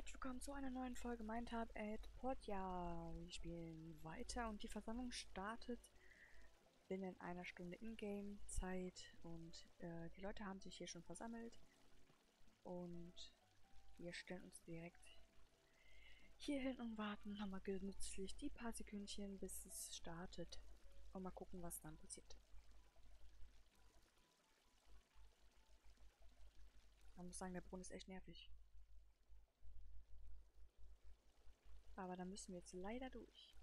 Herzlich willkommen zu einer neuen Folge Mindtab at Portia. Wir spielen weiter und die Versammlung startet binnen einer Stunde Ingame-Zeit und die Leute haben sich hier schon versammelt und wir stellen uns direkt hier hin und warten nochmal genützlich die paar Sekündchen, bis es startet und mal gucken, was dann passiert. Man muss sagen, der Brunnen ist echt nervig. Aber da müssen wir jetzt leider durch.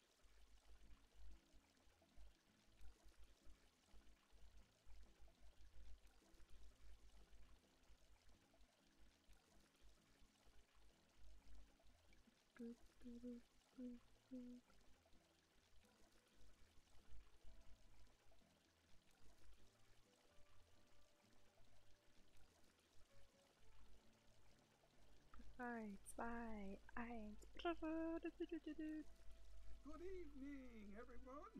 Drei, zwei, eins. Good evening, everyone.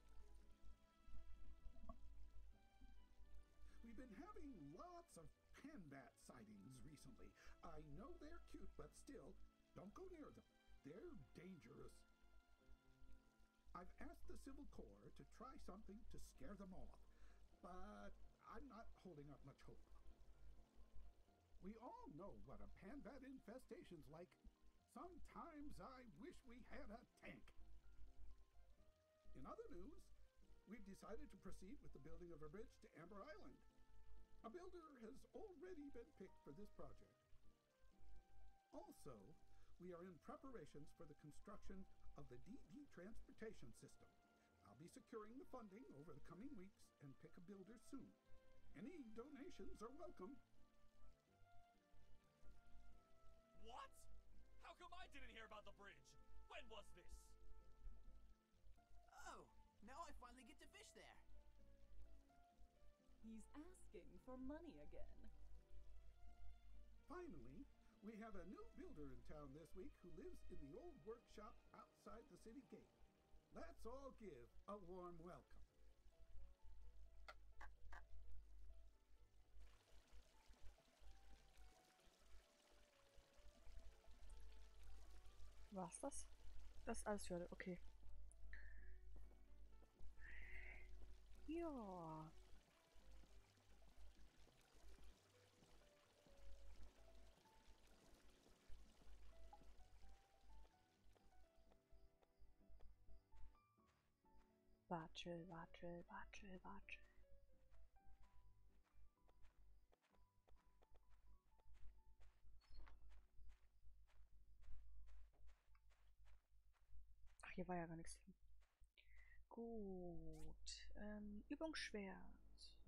We've been having lots of panbat sightings recently. I know they're cute, but still, don't go near them. They're dangerous. I've asked the Civil Corps to try something to scare them off, but I'm not holding up much hope. We all know what a panbat infestation's like. Sometimes I wish we had a tank. In other news, we've decided to proceed with the building of a bridge to Amber Island. A builder has already been picked for this project. Also, we are in preparations for the construction of the DD transportation system. I'll be securing the funding over the coming weeks and pick a builder soon. Any donations are welcome. What? How come I didn't hear about the bridge? When was this? Oh, now I finally get to fish there. He's asking for money again. Finally, we have a new builder in town this week who lives in the old workshop outside the city gate. Let's all give a warm welcome. War's das? Das ist alles für heute, okay. Ja. Watschel, watschel, watschel, watschel. Ach, hier war ja gar nichts. Gut. Übungsschwert.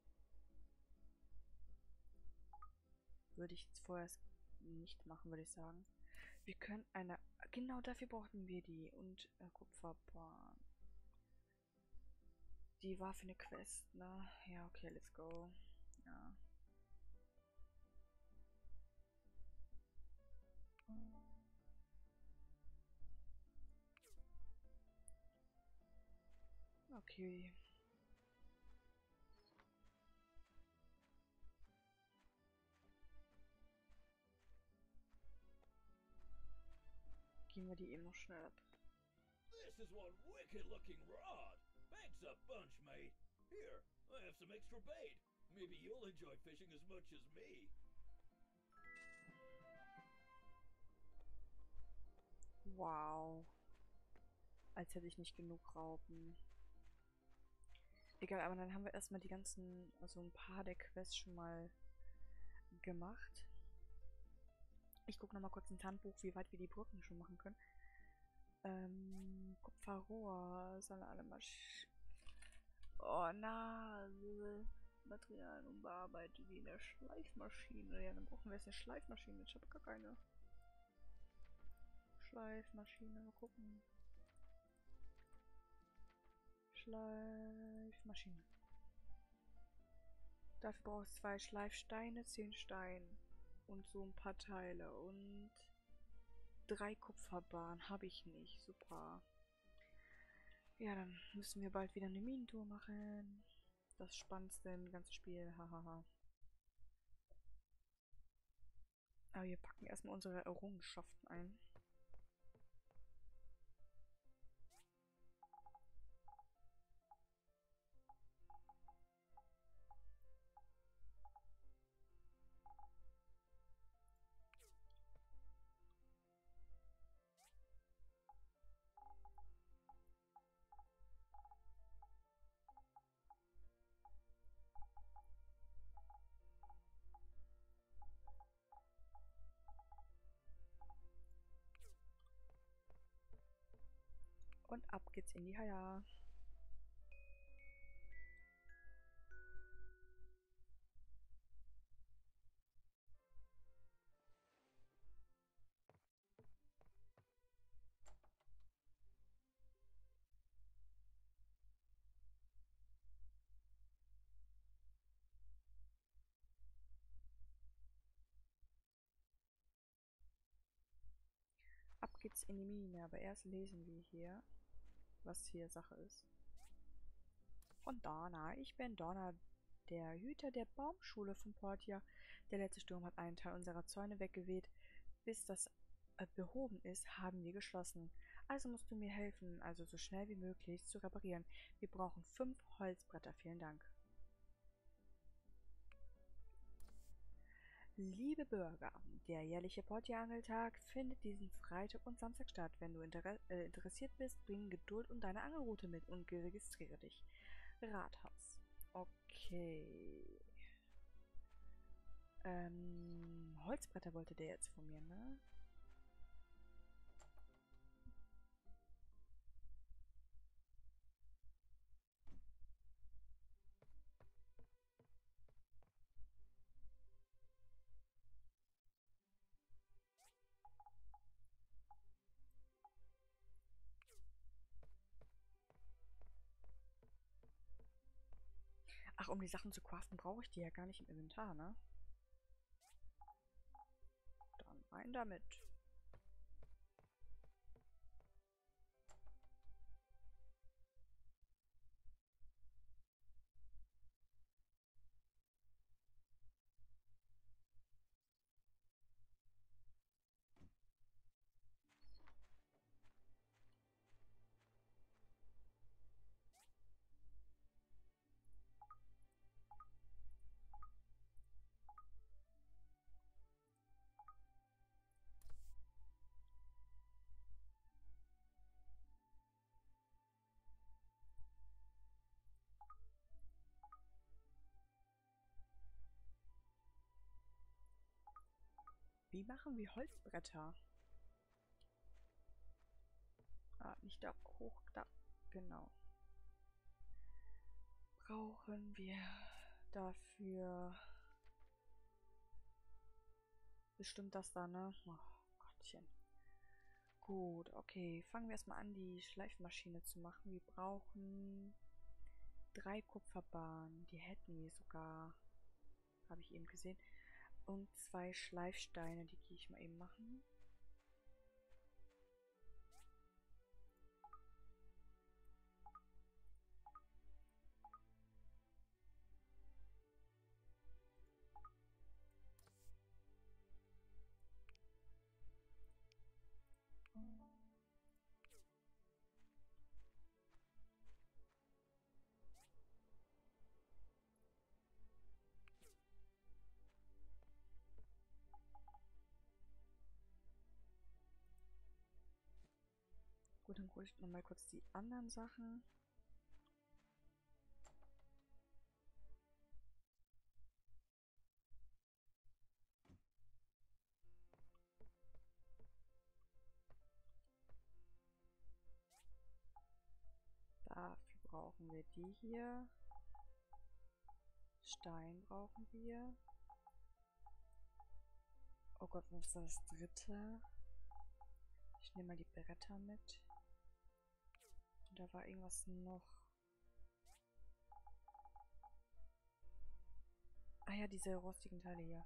Würde ich jetzt vorerst nicht machen, würde ich sagen. Wir können eine... Genau dafür brauchten wir die. Und Kupferbahn. Die war für eine Quest, ne? Ja, okay, let's go. Ja. Okay. Gehen wir die eben noch schnell ab. This is one wicked looking rod. Thanks a bunch, mate. Here, I have some extra bait. Maybe you'll enjoy fishing as much as me. Wow. Als hätte ich nicht genug Raupen. Egal, aber dann haben wir erstmal die ganzen, also ein paar der Quests schon mal gemacht. Ich gucke nochmal kurz ins Handbuch, wie weit wir die Brücken schon machen können. Kupferrohr, sollen alle Oh, Nase. Materialien unbearbeitet wie in der Schleifmaschine. Ja, dann brauchen wir jetzt eine Schleifmaschine. Ich habe gar keine Schleifmaschine. Mal gucken. Schleifmaschine. Dafür braucht es 2 Schleifsteine, 10 Steine und so ein paar Teile und 3 Kupferbahnen habe ich nicht. Super. Ja, dann müssen wir bald wieder eine Minentour machen. Das Spannendste im ganzen Spiel. Hahaha. Aber wir packen erstmal unsere Errungenschaften ein. Und ab geht's in die Haia. Ab geht's in die Mine, aber erst lesen wir hier, was hier Sache ist. Von Donna. Ich bin Donna, der Hüter der Baumschule von Portia. Der letzte Sturm hat einen Teil unserer Zäune weggeweht. Bis das behoben ist, haben wir geschlossen. Also musst du mir helfen, also so schnell wie möglich zu reparieren. Wir brauchen 5 Holzbretter. Vielen Dank. Liebe Bürger, der jährliche Portia-Angeltag findet diesen Freitag und Samstag statt. Wenn du interessiert bist, bring Geduld und deine Angelroute mit und registriere dich. Rathaus. Okay. Holzbretter wollte der jetzt von mir, ne? Ach, um die Sachen zu craften, brauche ich die ja gar nicht im Inventar, ne? Dann rein damit. Wie machen wir Holzbretter? Ah, nicht da hoch, da. Genau. Brauchen wir dafür bestimmt das da, ne? Oh Gottchen. Gut, okay. Fangen wir erstmal an, die Schleifmaschine zu machen. Wir brauchen 3 Kupferbahnen. Die hätten wir sogar. Habe ich eben gesehen. Und 2 Schleifsteine, die gehe ich mal eben machen. Gut, dann hole ich nochmal kurz die anderen Sachen. Dafür brauchen wir die hier. Stein brauchen wir. Oh Gott, was war das dritte? Ich nehme mal die Bretter mit. Und da war irgendwas noch. Ah ja, diese rostigen Teile hier.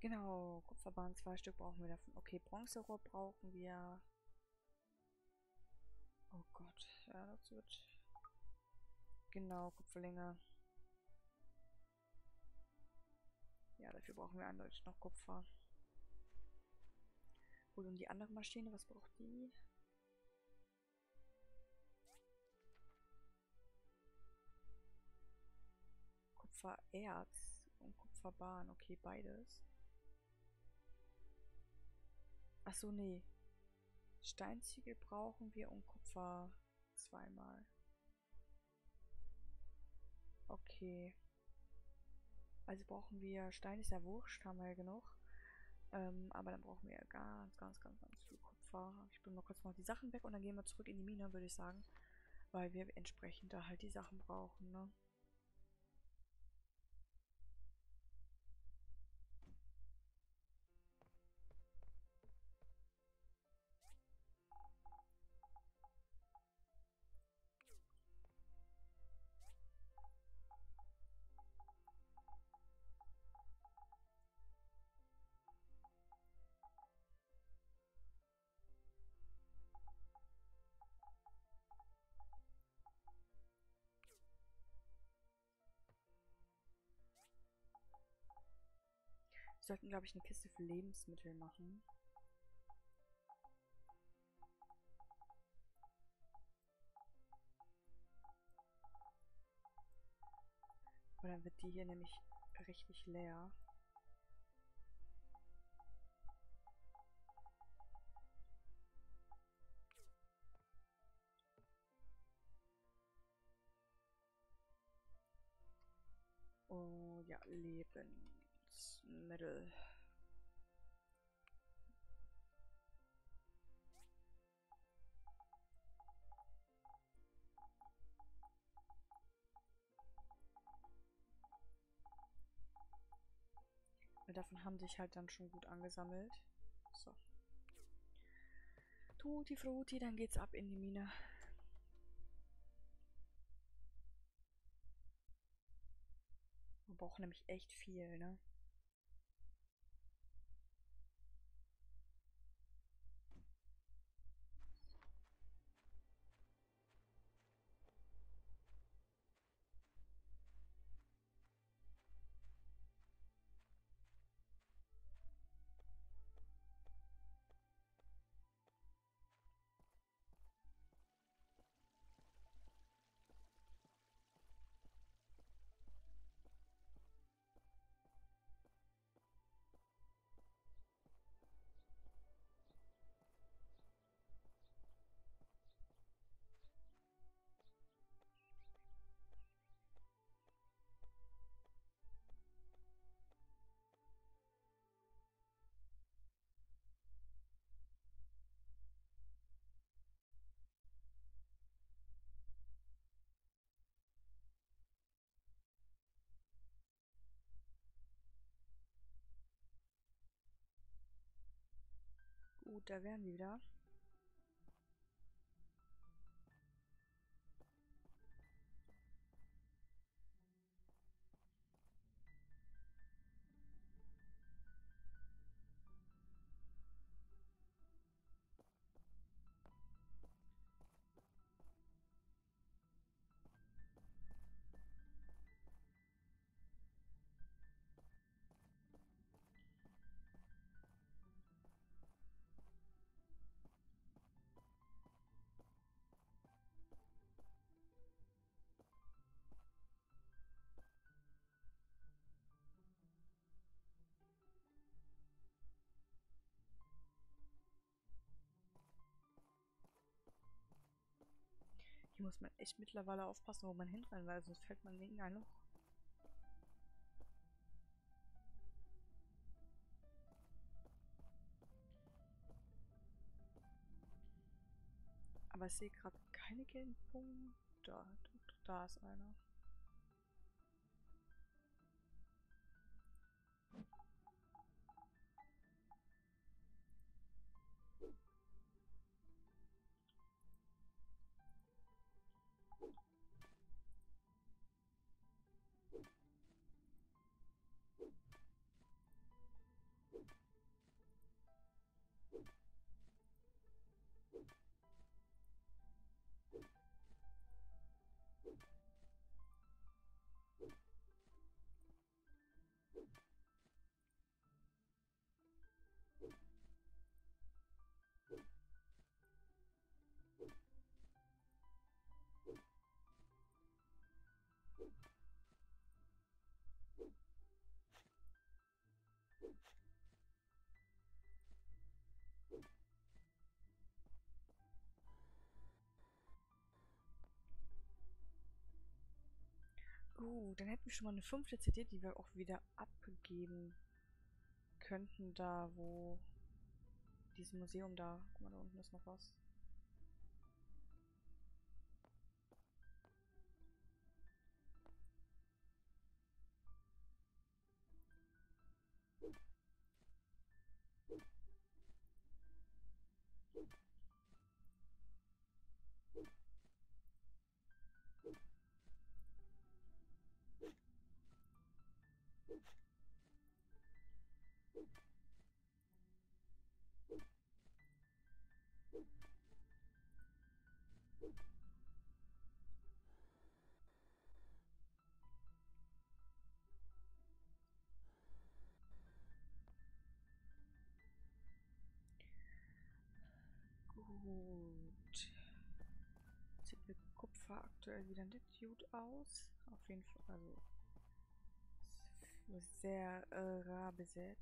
Genau, Kupferbahn, 2 Stück brauchen wir davon. Okay, Bronzerohr brauchen wir. Oh Gott, ja, das wird. Genau, Kupferlinge. Ja, dafür brauchen wir eindeutig noch Kupfer. Gut, und die andere Maschine, was braucht die? Kupfererz und Kupferbahn, okay, beides. Achso, nee. Steinziegel brauchen wir und Kupfer zweimal. Okay. Also brauchen wir, Stein ist ja wurscht, haben wir ja genug. Aber dann brauchen wir ganz viel Kupfer. Ich bringe mal kurz noch die Sachen weg und dann gehen wir zurück in die Mine, würde ich sagen. Weil wir entsprechend da halt die Sachen brauchen, ne? Wir sollten, glaube ich, eine Kiste für Lebensmittel machen. Weil dann wird die hier nämlich richtig leer. Oh ja, Lebensmittel. Weil davon haben sich halt dann schon gut angesammelt. So. Tutti frutti, dann geht's ab in die Mine. Wir brauchen nämlich echt viel, ne? Gut, da wären wir wieder. Hier muss man echt mittlerweile aufpassen, wo man hinrennt, weil sonst fällt man in ein Loch. Aber ich sehe gerade keine gelben Punkte. Da ist einer. Gut, dann hätten wir schon mal eine 5. CD, die wir auch wieder abgeben könnten, da wo dieses Museum da. Guck mal, da unten ist noch was. Gut. Sieht mit Kupfer aktuell wieder nicht gut aus. Auf jeden Fall, also sehr rar besät.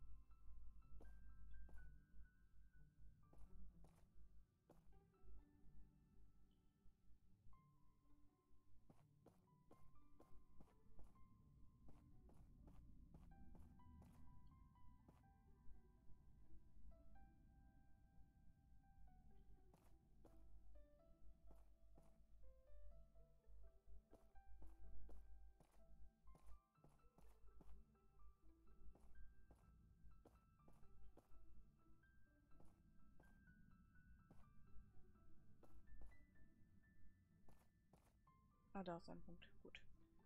Ah, da ist ein Punkt. Gut.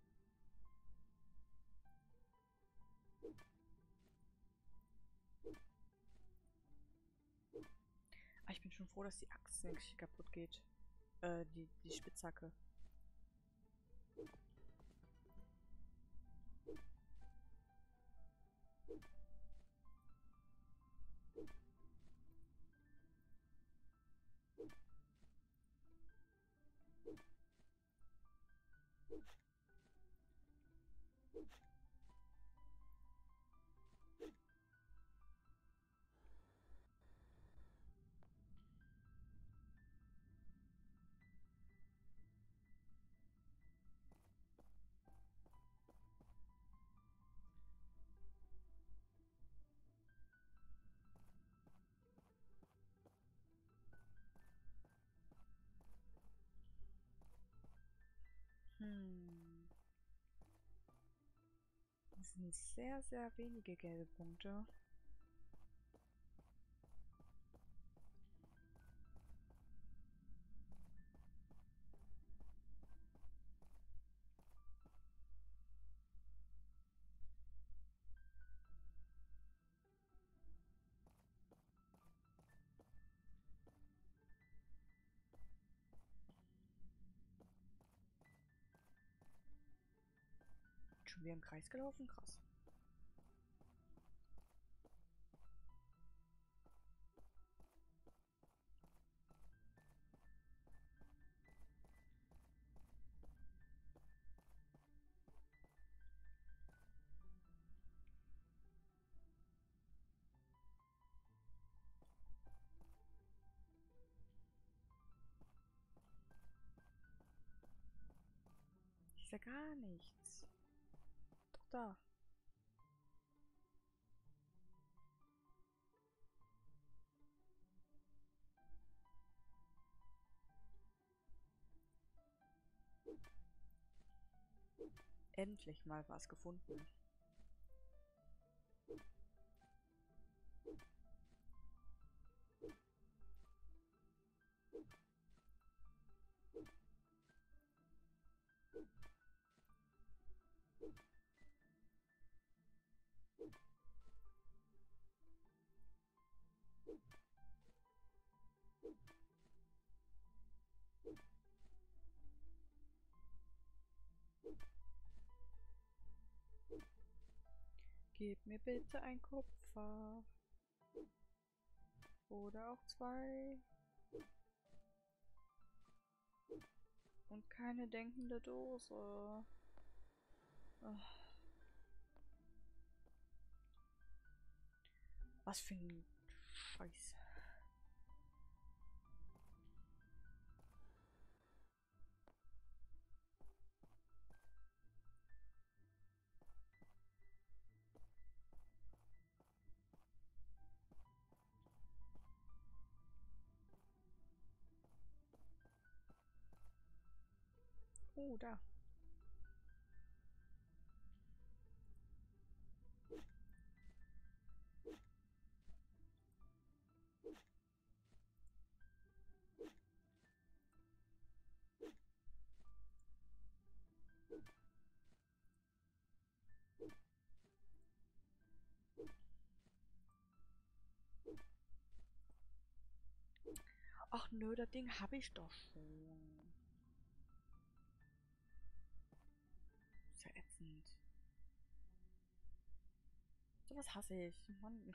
Ah, ich bin schon froh, dass die Axt nicht kaputt geht. Die Spitzhacke. Das sind sehr, sehr wenige gelbe Punkte. Schon wieder im Kreis gelaufen? Krass. Ist ja gar nichts. Doch da. Endlich mal was gefunden. Gib mir bitte ein Kupfer. Oder auch 2. Und keine denkende Dose. Ach. Was für ein Scheiß. Oh, da. Ach nö, das Ding habe ich doch schon. Ist ja ätzend. Sowas hasse ich. Mann.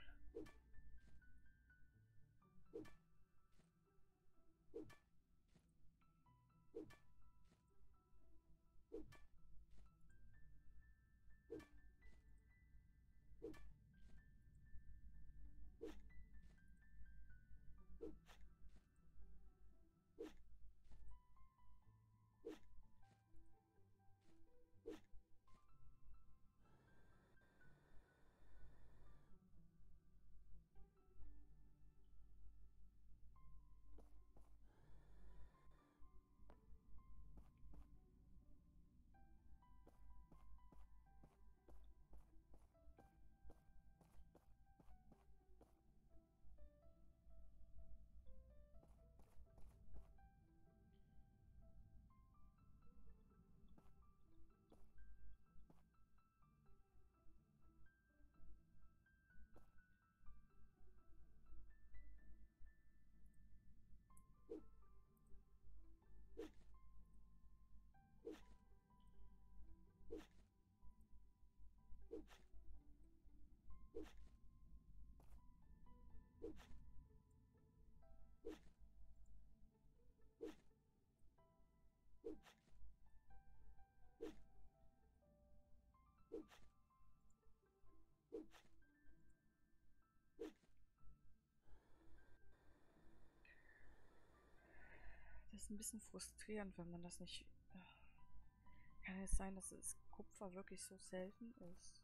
Das ist ein bisschen frustrierend, wenn man das nicht... Kann es sein, dass das Kupfer wirklich so selten ist?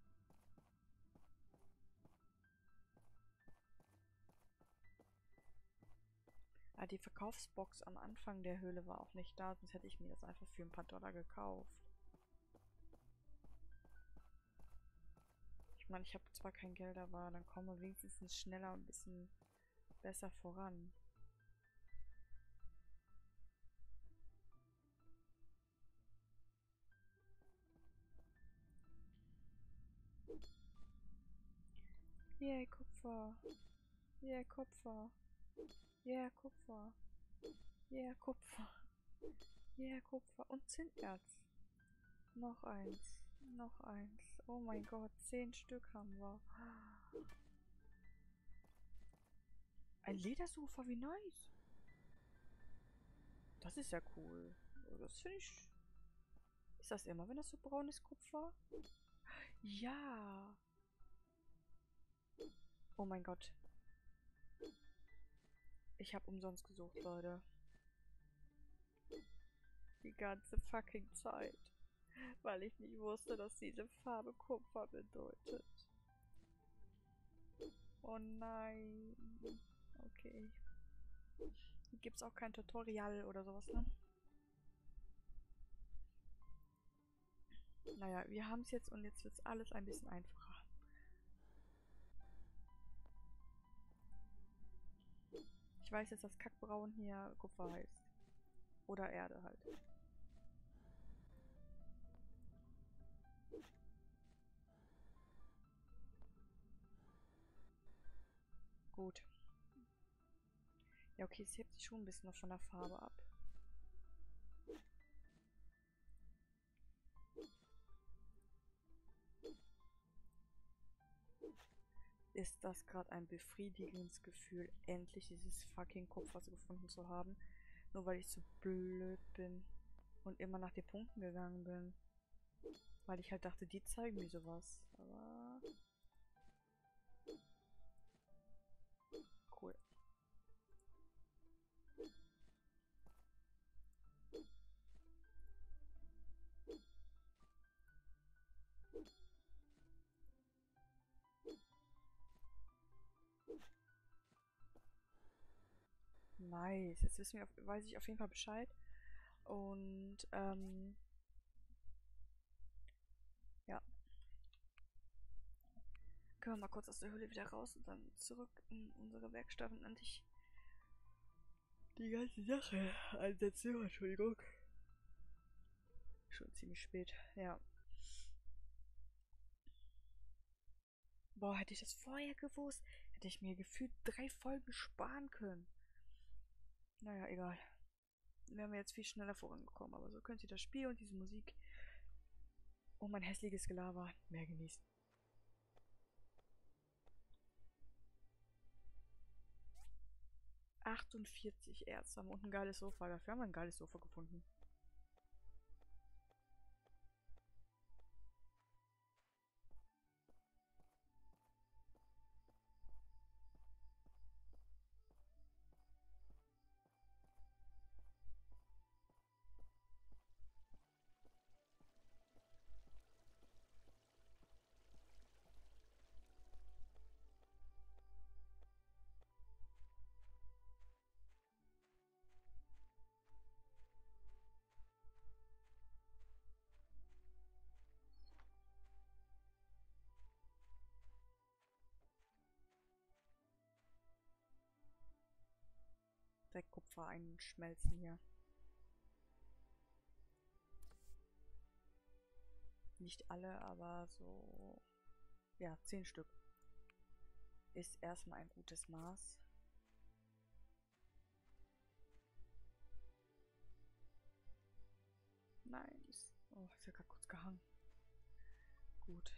Ah, die Verkaufsbox am Anfang der Höhle war auch nicht da, sonst hätte ich mir das einfach für ein paar Dollar gekauft. Ich meine, ich habe zwar kein Geld, aber dann kommen wir wenigstens schneller und ein bisschen besser voran. Yeah, Kupfer. Yeah, Kupfer. Yeah, Kupfer. Yeah, Kupfer. Yeah, Kupfer. Und Zinnerz. Noch eins. Noch eins. Oh mein Gott, 10 Stück haben wir. Ein Ledersofa, wie nice. Das ist ja cool. Das finde ich... Ist das immer, wenn das so braunes Kupfer? Ja. Oh mein Gott. Ich habe umsonst gesucht, Leute. Die ganze fucking Zeit. Weil ich nicht wusste, dass diese Farbe Kupfer bedeutet. Oh nein. Okay. Hier gibt es auch kein Tutorial oder sowas, ne? Naja, wir haben es jetzt und jetzt wird es alles ein bisschen einfacher. Ich weiß jetzt, dass Kackbraun hier Kupfer heißt. Oder Erde halt. Gut. Ja, okay, es hebt sich schon ein bisschen noch von der Farbe ab. Ist das gerade ein befriedigendes Gefühl, endlich dieses fucking Kupfer gefunden zu haben. Nur weil ich zu blöd bin und immer nach den Punkten gegangen bin. Weil ich halt dachte, die zeigen mir sowas. Aber... Cool. Nice. Jetzt weiß ich auf jeden Fall Bescheid. Und, ja. Können wir mal kurz aus der Höhle wieder raus und dann zurück in unsere Werkstatt und endlich die ganze Sache einsetzen. Entschuldigung. Schon ziemlich spät, ja. Boah, hätte ich das vorher gewusst, hätte ich mir gefühlt 3 Folgen sparen können. Naja, egal. Wären wir jetzt viel schneller vorangekommen, aber so könnt ihr das Spiel und diese Musik und mein hässliches Gelaber mehr genießen. ...48 Erz haben und ein geiles Sofa. Dafür haben wir ein geiles Sofa gefunden. Direkt Kupfer einschmelzen hier. Nicht alle, aber so... Ja, 10 Stück. Ist erstmal ein gutes Maß. Nice. Oh, ist ja gerade kurz gehangen. Gut.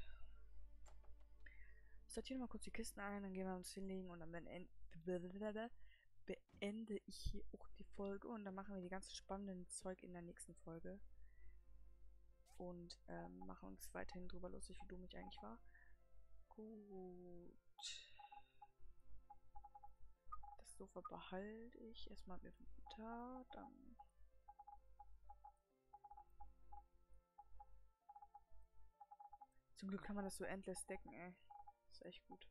Ich sortiere mal kurz die Kisten ein, dann gehen wir uns hinlegen und dann beende ich hier auch die Folge und dann machen wir die ganzen spannenden Zeug in der nächsten Folge. Und machen uns weiterhin drüber lustig, wie dumm ich eigentlich war. Gut. Das Sofa behalte ich erstmal im Inventar, dann... Zum Glück kann man das so endless decken, ey. Ist echt gut.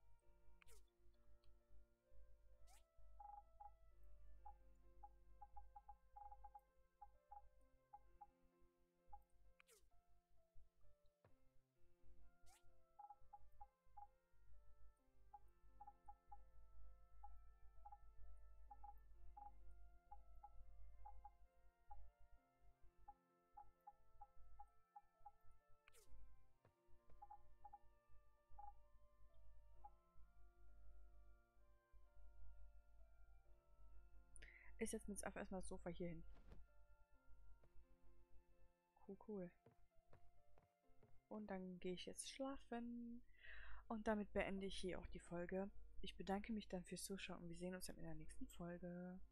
Ich setze mir jetzt einfach erstmal das Sofa hier hin. Cool, cool. Und dann gehe ich jetzt schlafen. Und damit beende ich hier auch die Folge. Ich bedanke mich dann fürs Zuschauen und wir sehen uns dann in der nächsten Folge.